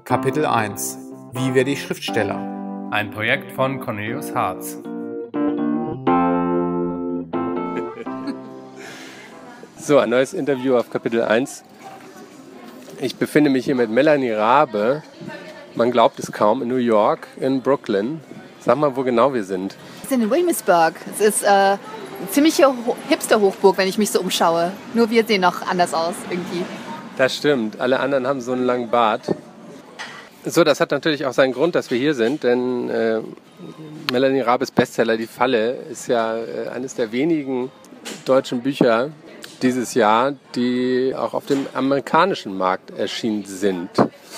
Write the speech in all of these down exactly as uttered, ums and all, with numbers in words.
Kapitel eins: Wie werde ich Schriftsteller? Ein Projekt von Cornelius Hartz. So, ein neues Interview auf Kapitel eins. Ich befinde mich hier mit Melanie Rabe. Man glaubt es kaum, in New York, in Brooklyn. Sag mal, wo genau wir sind. Wir sind in Williamsburg. Es ist äh, eine ziemliche Hipster-Hochburg, wenn ich mich so umschaue. Nur wir sehen noch anders aus irgendwie. Das stimmt. Alle anderen haben so einen langen Bart. So, das hat natürlich auch seinen Grund, dass wir hier sind, denn äh, Melanie Rabes Bestseller Die Falle ist ja äh, eines der wenigen deutschen Bücher dieses Jahr, die auch auf dem amerikanischen Markt erschienen sind.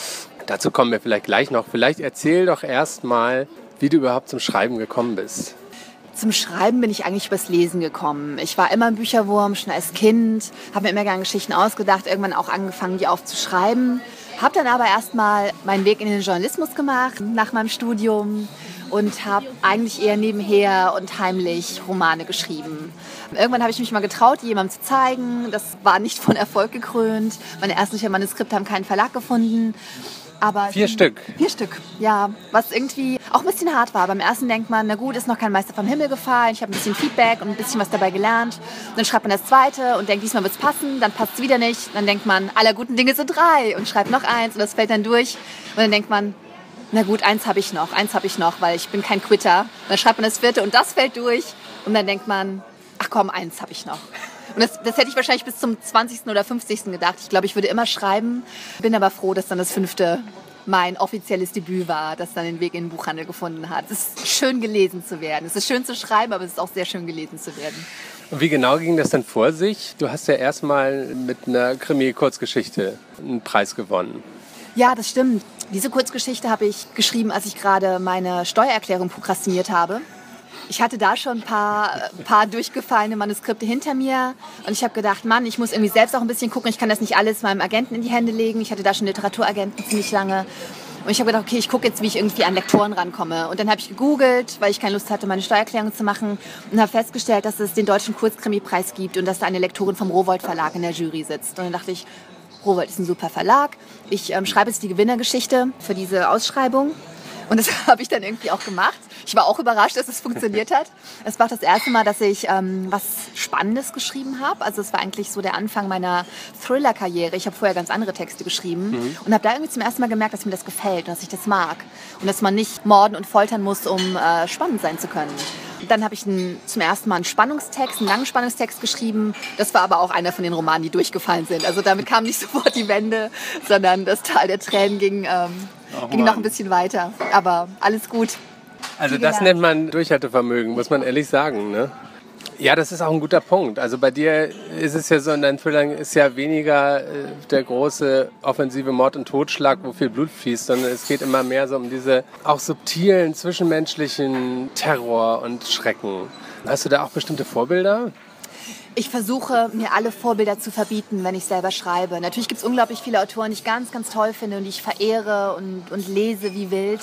Dazu kommen wir vielleicht gleich noch. Vielleicht erzähl doch erst mal, wie du überhaupt zum Schreiben gekommen bist. Zum Schreiben bin ich eigentlich übers Lesen gekommen. Ich war immer ein Bücherwurm, schon als Kind, habe mir immer gerne Geschichten ausgedacht, irgendwann auch angefangen, die aufzuschreiben. Habe dann aber erstmal meinen Weg in den Journalismus gemacht nach meinem Studium und habe eigentlich eher nebenher und heimlich Romane geschrieben. Irgendwann habe ich mich mal getraut, die jemandem zu zeigen. Das war nicht von Erfolg gekrönt. Meine ersten Manuskripte haben keinen Verlag gefunden. Aber vier Stück? Vier Stück, ja. Was irgendwie auch ein bisschen hart war. Beim ersten denkt man, na gut, ist noch kein Meister vom Himmel gefallen. Ich habe ein bisschen Feedback und ein bisschen was dabei gelernt. Und dann schreibt man das zweite und denkt, diesmal wird es passen. Dann passt es wieder nicht. Dann denkt man, aller guten Dinge sind drei und schreibt noch eins und das fällt dann durch. Und dann denkt man, na gut, eins habe ich noch, eins habe ich noch, weil ich bin kein Quitter. Und dann schreibt man das vierte und das fällt durch. Und dann denkt man, ach komm, eins habe ich noch. Und das, das hätte ich wahrscheinlich bis zum zwanzigsten oder fünfzigsten gedacht. Ich glaube, ich würde immer schreiben. Bin aber froh, dass dann das fünfte mein offizielles Debüt war, das dann den Weg in den Buchhandel gefunden hat. Es ist schön gelesen zu werden. Es ist schön zu schreiben, aber es ist auch sehr schön gelesen zu werden. Und wie genau ging das dann vor sich? Du hast ja erstmal mit einer Krimi-Kurzgeschichte einen Preis gewonnen. Ja, das stimmt. Diese Kurzgeschichte habe ich geschrieben, als ich gerade meine Steuererklärung prokrastiniert habe. Ich hatte da schon ein paar, paar durchgefallene Manuskripte hinter mir und ich habe gedacht, Mann, ich muss irgendwie selbst auch ein bisschen gucken, ich kann das nicht alles meinem Agenten in die Hände legen. Ich hatte da schon Literaturagenten ziemlich lange und ich habe gedacht, okay, ich gucke jetzt, wie ich irgendwie an Lektoren rankomme. Und dann habe ich gegoogelt, weil ich keine Lust hatte, meine Steuererklärung zu machen und habe festgestellt, dass es den Deutschen Kurzkrimi-Preis gibt und dass da eine Lektorin vom Rowohlt Verlag in der Jury sitzt. Und dann dachte ich, Rowohlt ist ein super Verlag. Ich ähm, schreibe jetzt die Gewinnergeschichte für diese Ausschreibung. Und das habe ich dann irgendwie auch gemacht. Ich war auch überrascht, dass es funktioniert hat. Es war das erste Mal, dass ich ähm, was Spannendes geschrieben habe. Also es war eigentlich so der Anfang meiner Thriller-Karriere. Ich habe vorher ganz andere Texte geschrieben mhm. und habe da irgendwie zum ersten Mal gemerkt, dass mir das gefällt und dass ich das mag. Und dass man nicht morden und foltern muss, um äh, spannend sein zu können. Und dann habe ich einen, zum ersten Mal einen Spannungstext, einen langen Spannungstext geschrieben. Das war aber auch einer von den Romanen, die durchgefallen sind. Also damit kam nicht sofort die Wende, sondern das Tal der Tränen ging, ähm, ging noch ein bisschen weiter. Aber alles gut. Also das nennt man Durchhaltevermögen, muss man ehrlich sagen, ne? Ja, das ist auch ein guter Punkt. Also bei dir ist es ja so, in deinen Thrillern ist ja weniger äh, der große offensive Mord und Totschlag, wo viel Blut fließt, sondern es geht immer mehr so um diese auch subtilen, zwischenmenschlichen Terror und Schrecken. Hast du da auch bestimmte Vorbilder? Ich versuche, mir alle Vorbilder zu verbieten, wenn ich selber schreibe. Natürlich gibt es unglaublich viele Autoren, die ich ganz, ganz toll finde und die ich verehre und, und lese wie wild.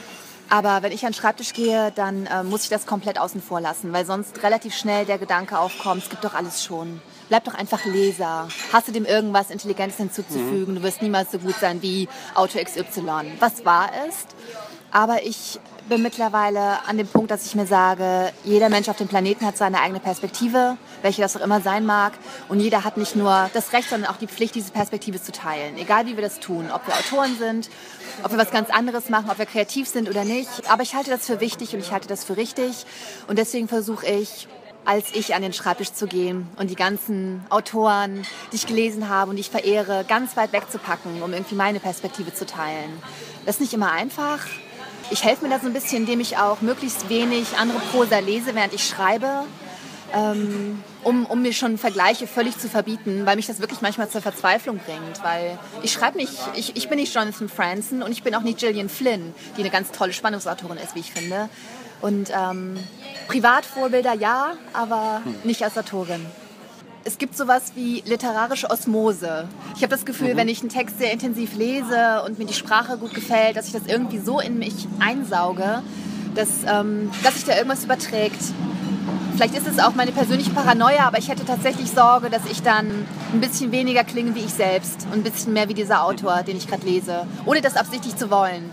Aber wenn ich an den Schreibtisch gehe, dann äh, muss ich das komplett außen vor lassen, weil sonst relativ schnell der Gedanke aufkommt, es gibt doch alles schon. Bleib doch einfach Leser. Hast du dem irgendwas Intelligentes hinzuzufügen? Mhm. Du wirst niemals so gut sein wie Autor X Y. Was wahr ist. Aber ich bin mittlerweile an dem Punkt, dass ich mir sage, jeder Mensch auf dem Planeten hat seine eigene Perspektive, welche das auch immer sein mag. Und jeder hat nicht nur das Recht, sondern auch die Pflicht, diese Perspektive zu teilen. Egal, wie wir das tun. Ob wir Autoren sind, ob wir was ganz anderes machen, ob wir kreativ sind oder nicht. Aber ich halte das für wichtig und ich halte das für richtig. Und deswegen versuche ich, als ich an den Schreibtisch zu gehen und die ganzen Autoren, die ich gelesen habe und die ich verehre, ganz weit wegzupacken, um irgendwie meine Perspektive zu teilen. Das ist nicht immer einfach. Ich helfe mir da so ein bisschen, indem ich auch möglichst wenig andere Prosa lese, während ich schreibe, ähm, um, um mir schon Vergleiche völlig zu verbieten, weil mich das wirklich manchmal zur Verzweiflung bringt. Weil ich schreibe nicht, ich, ich bin nicht Jonathan Franzen und ich bin auch nicht Gillian Flynn, die eine ganz tolle Spannungsautorin ist, wie ich finde. Und ähm, Privatvorbilder ja, aber nicht als Autorin. Es gibt sowas wie literarische Osmose. Ich habe das Gefühl, mhm. wenn ich einen Text sehr intensiv lese und mir die Sprache gut gefällt, dass ich das irgendwie so in mich einsauge, dass, ähm, dass sich da irgendwas überträgt. Vielleicht ist es auch meine persönliche Paranoia, aber ich hätte tatsächlich Sorge, dass ich dann ein bisschen weniger klinge wie ich selbst und ein bisschen mehr wie dieser Autor, den ich gerade lese, ohne das absichtlich zu wollen.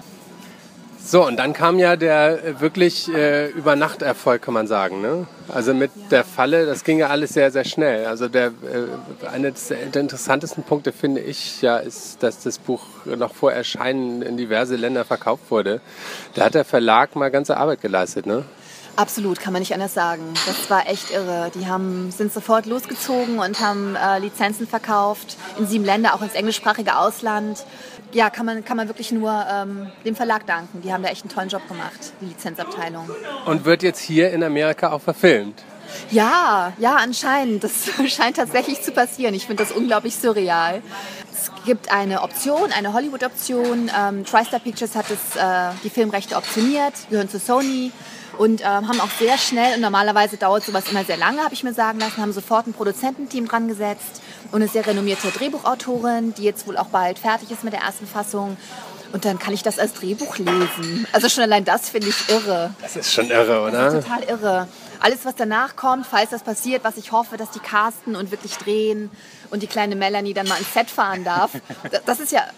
So, und dann kam ja der wirklich äh, Übernachterfolg, kann man sagen. Ne? Also mit ja. der Falle, das ging ja alles sehr, sehr schnell. Also der, äh, einer der interessantesten Punkte, finde ich, ja, ist, dass das Buch noch vor Erscheinen in diverse Länder verkauft wurde. Da hat der Verlag mal ganze Arbeit geleistet, ne? Absolut, kann man nicht anders sagen. Das war echt irre. Die haben, sind sofort losgezogen und haben äh, Lizenzen verkauft in sieben Länder, auch ins englischsprachige Ausland. Ja, kann man, kann man wirklich nur ähm, dem Verlag danken. Die haben da echt einen tollen Job gemacht, die Lizenzabteilung. Und wird jetzt hier in Amerika auch verfilmt? Ja, ja, anscheinend. Das scheint tatsächlich zu passieren. Ich finde das unglaublich surreal. Es gibt eine Option, eine Hollywood-Option. Ähm, TriStar Pictures hat das, äh, die Filmrechte optioniert, gehören zu Sony. Und ähm, haben auch sehr schnell, und normalerweise dauert sowas immer sehr lange, habe ich mir sagen lassen, haben sofort ein Produzententeam dran gesetzt und eine sehr renommierte Drehbuchautorin, die jetzt wohl auch bald fertig ist mit der ersten Fassung. Und dann kann ich das als Drehbuch lesen. Also schon allein das finde ich irre. Das ist schon irre, oder? Das ist total irre. Alles, was danach kommt, falls das passiert, was ich hoffe, dass die casten und wirklich drehen und die kleine Melanie dann mal ins Set fahren darf, das ist ja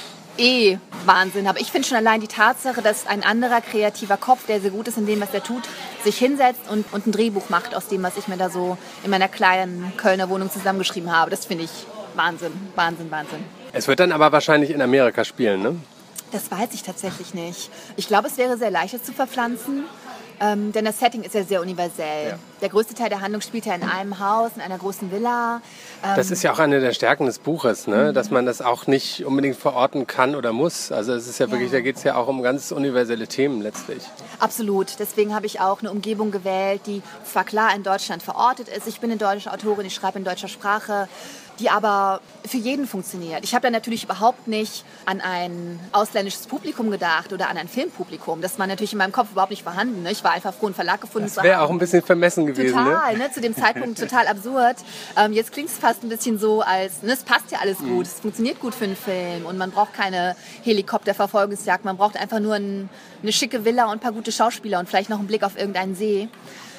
eh Wahnsinn. Aber ich finde schon allein die Tatsache, dass ein anderer kreativer Kopf, der sehr gut ist in dem, was er tut, sich hinsetzt und, und ein Drehbuch macht aus dem, was ich mir da so in meiner kleinen Kölner Wohnung zusammengeschrieben habe. Das finde ich Wahnsinn, Wahnsinn, Wahnsinn. Es wird dann aber wahrscheinlich in Amerika spielen, ne? Das weiß ich tatsächlich nicht. Ich glaube, es wäre sehr leicht, es zu verpflanzen. Ähm, denn das Setting ist ja sehr universell. Ja. Der größte Teil der Handlung spielt ja in einem Haus, in einer großen Villa. Ähm, das ist ja auch eine der Stärken des Buches, ne? Mhm. Dass man das auch nicht unbedingt verorten kann oder muss. Also es ist ja, ja. wirklich, da geht es ja auch um ganz universelle Themen letztlich. Absolut. Deswegen habe ich auch eine Umgebung gewählt, die zwar klar in Deutschland verortet ist. Ich bin eine deutsche Autorin, ich schreibe in deutscher Sprache, die aber für jeden funktioniert. Ich habe da natürlich überhaupt nicht an ein ausländisches Publikum gedacht oder an ein Filmpublikum. Das war natürlich in meinem Kopf überhaupt nicht vorhanden. Ne? Ich war einfach froh, einen Verlag gefunden zu haben. Das wäre auch ein bisschen vermessen gewesen. Total, ne? ne? Zu dem Zeitpunkt total absurd. Ähm, jetzt klingt es fast ein bisschen so, als ne, es passt ja alles gut, es funktioniert gut für einen Film und man braucht keine Helikopterverfolgungsjagd, man braucht einfach nur ein, eine schicke Villa und ein paar gute Schauspieler und vielleicht noch einen Blick auf irgendeinen See.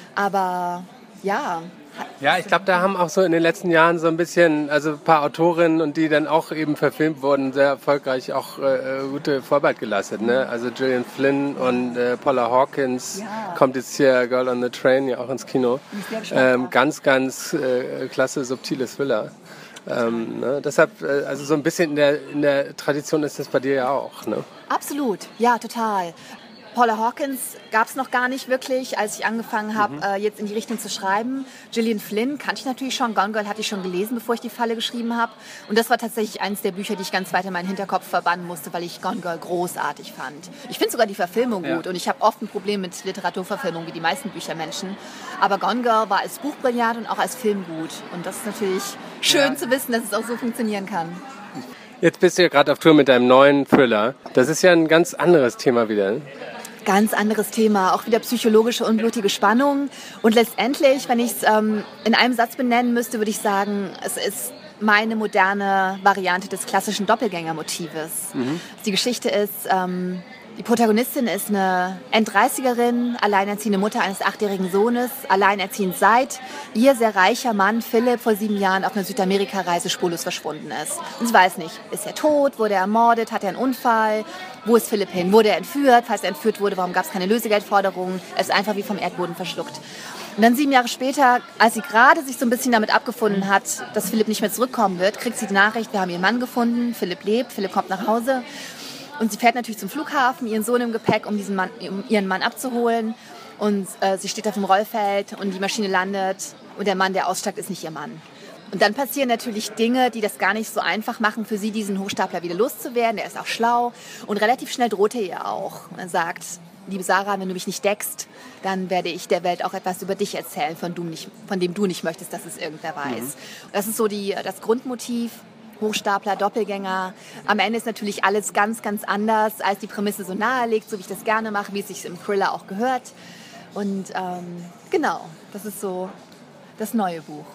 Aber ja... Ja, ich glaube, da haben auch so in den letzten Jahren so ein bisschen, also ein paar Autorinnen und die dann auch eben verfilmt wurden, sehr erfolgreich auch äh, gute Vorarbeit geleistet. Ne? Also Gillian Flynn und äh, Paula Hawkins, ja. Kommt jetzt hier Girl on the Train ja auch ins Kino. Ähm, ganz, ganz äh, klasse, subtiles Thriller. Ähm, ne? Deshalb, äh, also so ein bisschen in der, in der Tradition ist das bei dir ja auch. Ne? Absolut, ja, total. Paula Hawkins gab es noch gar nicht wirklich, als ich angefangen habe, mhm. äh, jetzt in die Richtung zu schreiben. Gillian Flynn kannte ich natürlich schon. Gone Girl hatte ich schon gelesen, bevor ich die Falle geschrieben habe. Und das war tatsächlich eines der Bücher, die ich ganz weit in meinen Hinterkopf verbannen musste, weil ich Gone Girl großartig fand. Ich finde sogar die Verfilmung ja. gut und ich habe oft ein Problem mit Literaturverfilmung, wie die meisten Büchermenschen. Aber Gone Girl war als Buch brillant und auch als Film gut. Und das ist natürlich schön ja. zu wissen, dass es auch so funktionieren kann. Jetzt bist du ja gerade auf Tour mit deinem neuen Thriller. Das ist ja ein ganz anderes Thema wieder. Ganz anderes Thema, auch wieder psychologische unblutige Spannung. Und letztendlich, wenn ich es ähm, in einem Satz benennen müsste, würde ich sagen, es ist meine moderne Variante des klassischen Doppelgängermotives. Mhm. Die Geschichte ist, ähm, die Protagonistin ist eine Enddreißigerin, alleinerziehende Mutter eines achtjährigen Sohnes, alleinerziehend seit ihr sehr reicher Mann Philipp vor sieben Jahren auf einer Südamerika-Reise spurlos verschwunden ist. Und sie weiß nicht, ist er tot, wurde er ermordet, hat er einen Unfall, wo ist Philipp hin, wurde er entführt, falls er entführt wurde, warum gab es keine Lösegeldforderung, er ist einfach wie vom Erdboden verschluckt. Und dann sieben Jahre später, als sie gerade sich so ein bisschen damit abgefunden hat, dass Philipp nicht mehr zurückkommen wird, kriegt sie die Nachricht, wir haben ihren Mann gefunden, Philipp lebt, Philipp kommt nach Hause. Und sie fährt natürlich zum Flughafen, ihren Sohn im Gepäck, um, diesen Mann, um ihren Mann abzuholen. Und äh, sie steht auf dem Rollfeld und die Maschine landet und der Mann, der aussteigt, ist nicht ihr Mann. Und dann passieren natürlich Dinge, die das gar nicht so einfach machen für sie, diesen Hochstapler wieder loszuwerden. Der ist auch schlau und relativ schnell droht er ihr auch. Und er sagt, liebe Sarah, wenn du mich nicht deckst, dann werde ich der Welt auch etwas über dich erzählen, von, du nicht, von dem du nicht möchtest, dass es irgendwer weiß. Mhm. Und das ist so die, das Grundmotiv. Hochstapler, Doppelgänger. Am Ende ist natürlich alles ganz, ganz anders, als die Prämisse so nahelegt, so wie ich das gerne mache, wie es sich im Thriller auch gehört. Und ähm, genau, das ist so das neue Buch.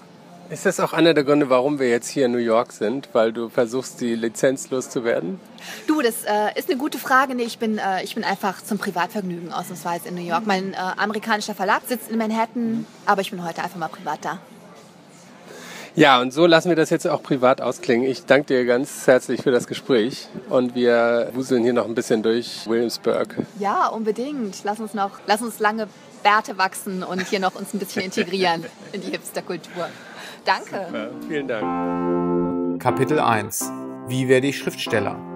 Ist das auch einer der Gründe, warum wir jetzt hier in New York sind? Weil du versuchst, die Lizenz loszuwerden? Du, das äh, ist eine gute Frage. Nee, ich bin, äh, ich bin einfach zum Privatvergnügen ausnahmsweise in New York. Mein äh, amerikanischer Verlag sitzt in Manhattan, aber ich bin heute einfach mal privat da. Ja, und so lassen wir das jetzt auch privat ausklingen. Ich danke dir ganz herzlich für das Gespräch und wir wuseln hier noch ein bisschen durch Williamsburg. Ja, unbedingt. Lass uns noch, lass uns lange Bärte wachsen und hier noch uns ein bisschen integrieren in die Hipsterkultur. Danke. Super, vielen Dank. Kapitel eins. Wie werde ich Schriftsteller?